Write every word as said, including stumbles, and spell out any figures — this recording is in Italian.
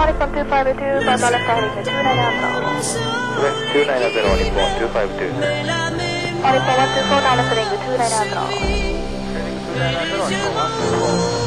Nippon two five two, Bamba left heading to two nine zero. two nine zero, Nippon two five two. Nippon one two four now left heading to two nine zero. Heading two nine zero, Nippon one two four.